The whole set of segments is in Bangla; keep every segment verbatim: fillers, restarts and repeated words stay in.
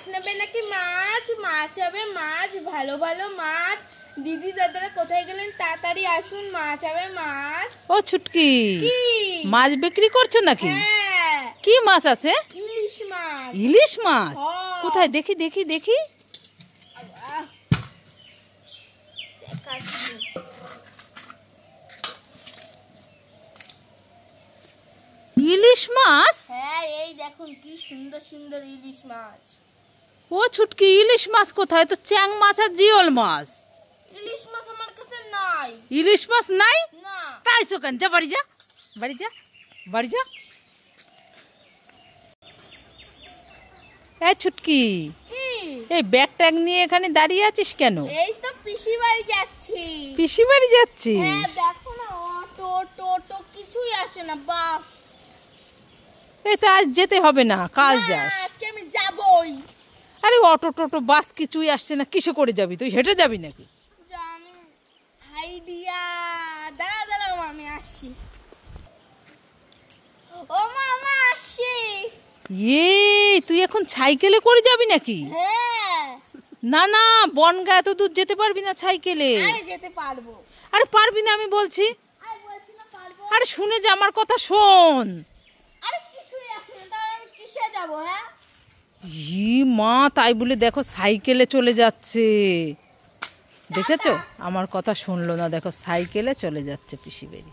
নেবে নাকি মাছ মাছ হবে মাছ ভালো ভালো মাছ দিদি দাদারা কোথায় গেলেন তাড়াতাড়ি আসুন মাছ হবে মাছ ও ছুটকি কি মাছ বিক্রি করছো নাকি হ্যাঁ কি মাছ আছে ইলিশ মাছ ইলিশ মাছ হ্যাঁ। কোথায় দেখি দেখি দেখি আহ, দেখাচ্ছি। ইলিশ মাছ হ্যাঁ এই দেখুন কি সুন্দর সুন্দর ইলিশ মাছ ও ছুটকি ইলিশ মাছ কোথায় তো চ্যাং মাছ আর জিওল মাছ ইলিশ মাছ আমার কাছে নাই ইলিশ মাছ নাই না তাইছো কেন যা বাড়ি যা বাড়ি যা বাড়ি যা এই ছুটকি কি এই ব্যাগ ট্যাগ নিয়ে এখানে দাঁড়িয়ে আছিস কেন এই তো পিসি বাড়ি যাচ্ছি পিসি বাড়ি যাচ্ছিস হ্যাঁ দেখো না অটো টোটো কিছুই আসে না বাস এই তো আজ যেতে হবে না কাল না, যাস আজকে আমি যাবই আরে অটো টোটো বাস কিছুই আসছে না কিসে করে যাবি তুই হেঁটে যাবি নাকি জানি আইডিয়া দাঁড়া দাঁড়াও আমি আসছি ও মামা আসছি ইয়ে তুই এখন সাইকেলে করে যাবি নাকি হ্যাঁ না না বনগা এত দূর যেতে পারবি না সাইকেলে আরে যেতে পারবো আরে পারবি না আমি বলছি আরে বলছি না পারবো আরে শুনে যা আমার কথা শোন আরে কিছুই আসে না তাহলে আমি কিসে যাব হ্যাঁ ই মা তাই বলে দেখো সাইকেলে চলে যাচ্ছে দেখেছো আমার কথা শুনলো না দেখো সাইকেলে চলে যাচ্ছে পিসি বেরি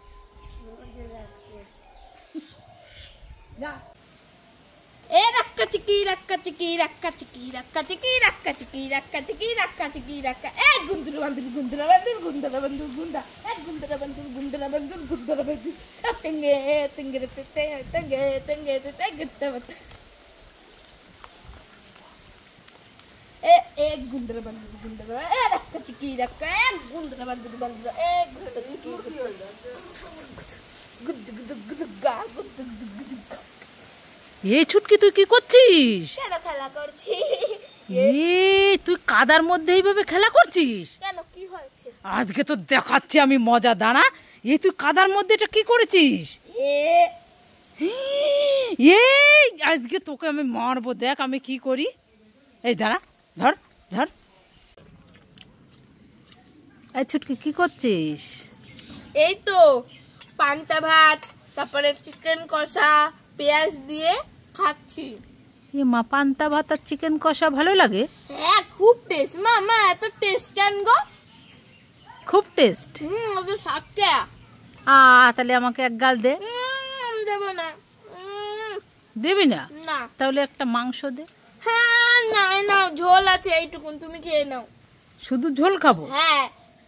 যা এ রাক্কা চিকি রাক্কা চিকি রাক্কা চিকি রাক্কা চিকি রাক্কা চিকি রাক্কা চিকি রাক্কা চিকি রাক্কা এ গুন্দুরা বান্দুর গুন্দুরা বান্দুর গুন্দুরা বান্দুর গুন্দা এ গুন্দুরা বান্দুর গুন্দুরা বান্দুর গুন্দুরা বান্দুর তেঙ্গে তেঙ্গে তেতে তেঙ্গে তেঙ্গে তেতে গিট্টা বাত এ এ গুন্দুরা বান্দুর গুন্দুরা এ রাক্কা চিকি রাক্কা এ গুন্দুরা বান্দুর বান্দুর এ গুন্দুরা চিকি গুদ গুদ গুদ গা গুদ গুদ গুদ এই ছুটকি তুই কি করছিস কেন খেলা করছি এই তুই কাদার মধ্যে এইভাবে খেলা করছিস কেন কি হয়েছে আজকে তো দেখাচ্ছি আমি মজা দাঁড়া এই তুই কাদার মধ্যে এটা কি করেছিস এ এই আজকে তোকে আমি মারবো দেখ আমি কি করি এই দাঁড়া ধর ধর এই ছুটকি কি করছিস এই তো পান্তা ভাত তারপরে চিকেন কষা পেঁয়াজ দিয়ে খাচ্ছি এ মা পান্তা ভাত আর চিকেন কষা ভালো লাগে হ্যাঁ খুব টেস্ট মামা এত টেস্ট কেন গো খুব টেস্ট হুম ওকে সাতটা আ তাহলে আমাকে এক গাল দে হুম দেবো না উম, দিবি না না তাহলে একটা মাংস দে হ্যাঁ না না ঝোল আছে এইটুকুন তুমি খেয়ে নাও শুধু ঝোল খাবো হ্যাঁ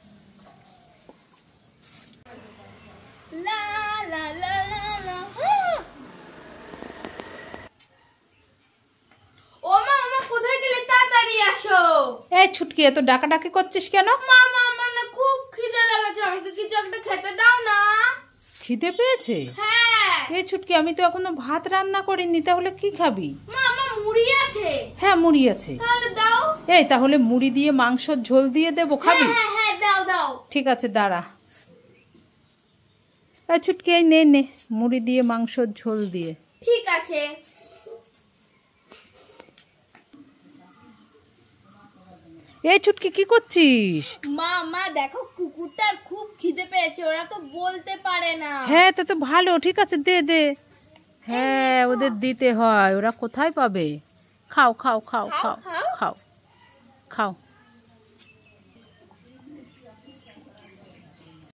লা লা লা লা লা ও মা মা কোথায় গেলে তাড়াতাড়ি আসো এই ছুটকি এত ডাকাডাকি করছিস কেন মামা আমার না খুব খিদে লেগেছে আমাকে কিছু একটা খেতে দাও না খিদে পেয়েছে হ্যাঁ এই ছুটকি আমি তো এখনো ভাত রান্না করিনি তাহলে কি খাবি মামা মুড়ি আছে হ্যাঁ মুড়ি আছে তাহলে দাও এই তাহলে মুড়ি দিয়ে মাংসর ঝোল দিয়ে দেবো খাবি হ্যাঁ হ্যাঁ হ্যাঁ দাও দাও ঠিক আছে দাঁড়া এই ছুটকি এই নে নে মুড়ি দিয়ে মাংসর ঝোল দিয়ে ঠিক আছে এই ছুটকি কি করছিস মা মা দেখো কুকুরটার খুব খিদে পেয়েছে ওরা তো বলতে পারে না হ্যাঁ তা তো ভালো ঠিক আছে দে দে হ্যাঁ ওদের দিতে হয় ওরা কোথায় পাবে খাও খাও খাও খাও খাও, খাও। খাও খাও